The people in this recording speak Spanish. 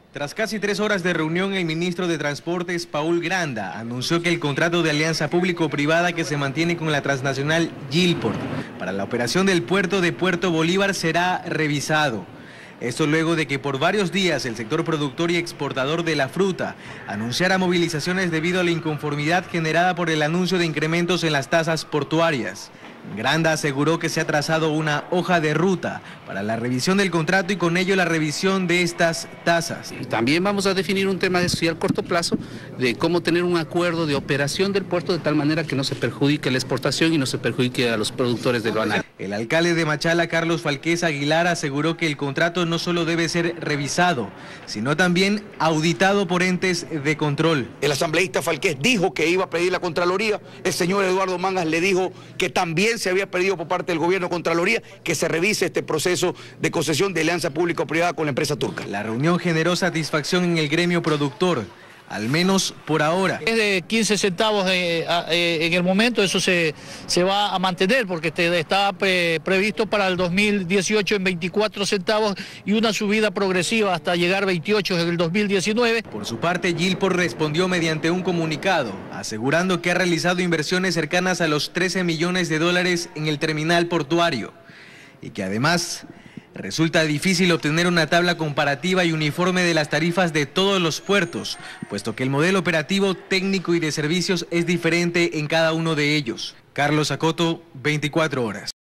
Tras casi 3 horas de reunión, el ministro de Transportes, Paul Granda, anunció que el contrato de alianza público-privada que se mantiene con la transnacional Gilport para la operación del puerto de Puerto Bolívar será revisado. Esto luego de que por varios días el sector productor y exportador de la fruta anunciara movilizaciones debido a la inconformidad generada por el anuncio de incrementos en las tasas portuarias. Granda aseguró que se ha trazado una hoja de ruta para la revisión del contrato y con ello la revisión de estas tasas. También vamos a definir un tema de estudiar a corto plazo de cómo tener un acuerdo de operación del puerto de tal manera que no se perjudique la exportación y no se perjudique a los productores de Loanal. El alcalde de Machala, Carlos Falquez Aguilar, aseguró que el contrato no solo debe ser revisado, sino también auditado por entes de control. El asambleísta Falquez dijo que iba a pedir la Contraloría, el señor Eduardo Mangas le dijo que también se había pedido por parte del gobierno Contraloría que se revise este proceso de concesión de alianza público-privada con la empresa turca. La reunión generó satisfacción en el gremio productor, al menos por ahora. Es de 15 centavos en el momento, eso se va a mantener porque está previsto para el 2018 en 24 centavos y una subida progresiva hasta llegar a 28 en el 2019. Por su parte, Gilport respondió mediante un comunicado, asegurando que ha realizado inversiones cercanas a los 13 millones de dólares en el terminal portuario y que además resulta difícil obtener una tabla comparativa y uniforme de las tarifas de todos los puertos, puesto que el modelo operativo, técnico y de servicios es diferente en cada uno de ellos. Carlos Acoto, 24 horas.